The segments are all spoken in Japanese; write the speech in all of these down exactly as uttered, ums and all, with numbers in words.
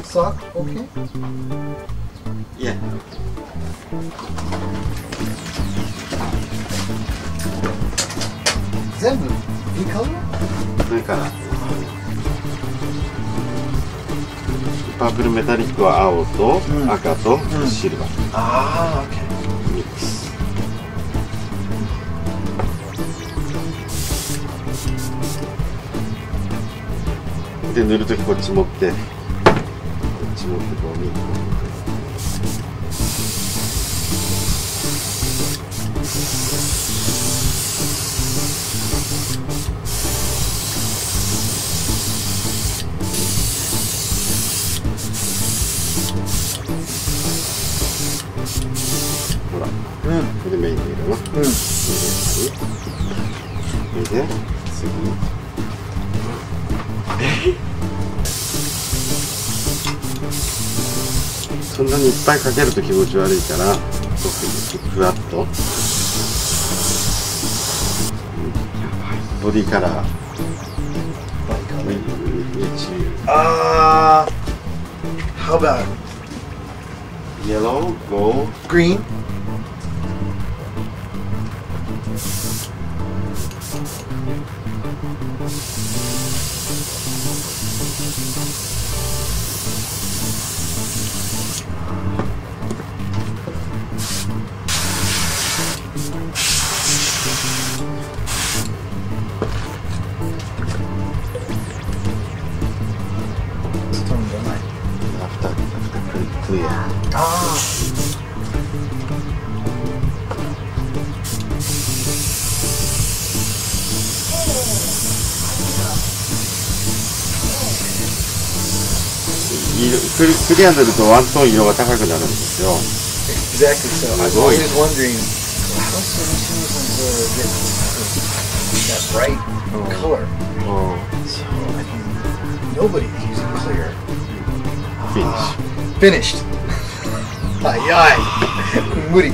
Sock, okay? Yeah. Zenbu, V color? それからパープルメタリックは青と赤とシルバー、 ああ、OK。 ミックス。で塗るときこっち持ってこっち持ってこう見る。ほら、うん、これでメインの色の、うん、これで次そんなにいっぱいかけると気持ち悪いからふわっとボディカラーああ、how about yellow, gold, green? after, after clear. Ah. クリクリアになるとワントーン色が高くなるんですよ。 Exactly. So I was always wondering how solutions get that bright color. So I mean, nobody's using clear. Finish. Finished. Ay ay. Moody.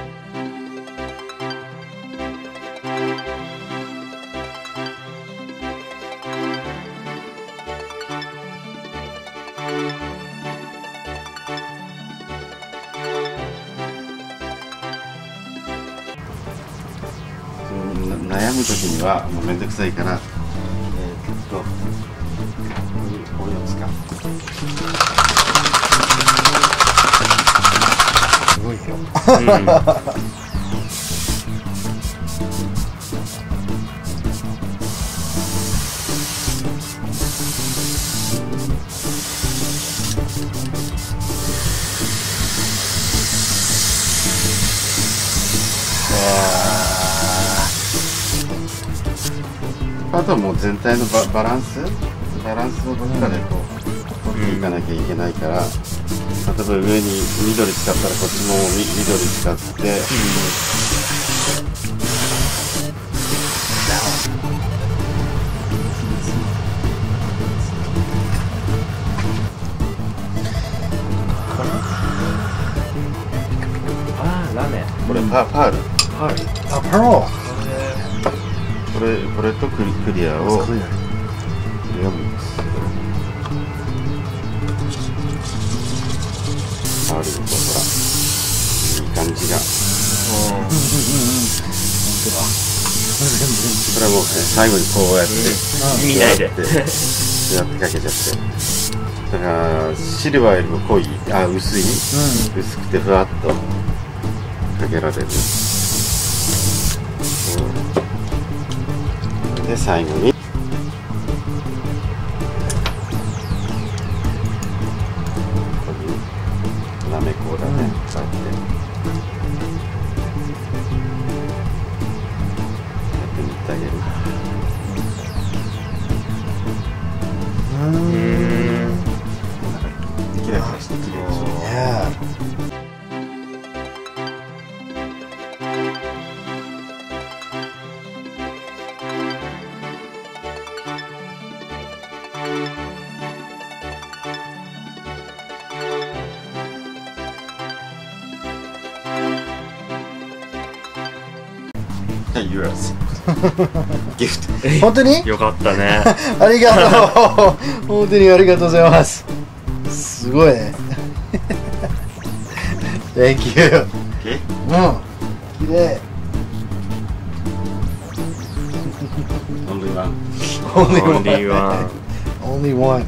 悩むときにはもうめんどくさいから、えー、っとこういうを使う。 すごいよ。 あとはもう全体の バ, バランスバランスをどっかでこう取っていかなきゃいけないから、例えば上に緑使ったらこっちも緑使って、 ああ、ラメ。 これパ, パールパール。 あ、パール。 これこれとク リ, クリアをこれをミックスする。パールとほらいい感じが。これはもう、ね、最後にこうやって見ないでやってかけちゃって、だからシルバーよりも濃いあ薄い、うん、薄くてふわっとかけられる。で最後になめこだね、こうやってやって塗ってあげる。 うん。 キラキラしてきれいでしょ。 Yeah. Yours. Gift. 本当に？ よかったね。 ありがとう。本当にありがとうございます。 すごいね。Thank you. Okay? うん。綺麗。 Only one. Only one. Only one. Only one.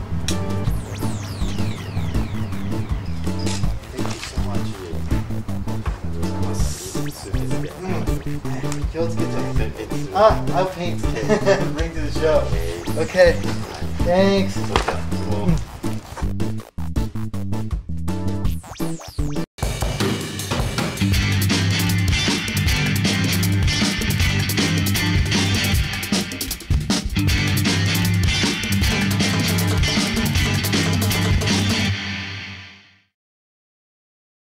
Thank you so much. うん。気をつけて。あ、I'll paint. Bring to the show. Okay. Thanks. もう